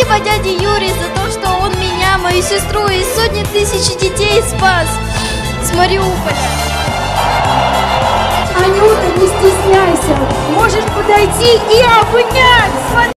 Спасибо дяде Юре за то, что он меня, мою сестру и сотни тысяч детей спас с Мариуполя. Анюта, не стесняйся, можешь подойти и обнять.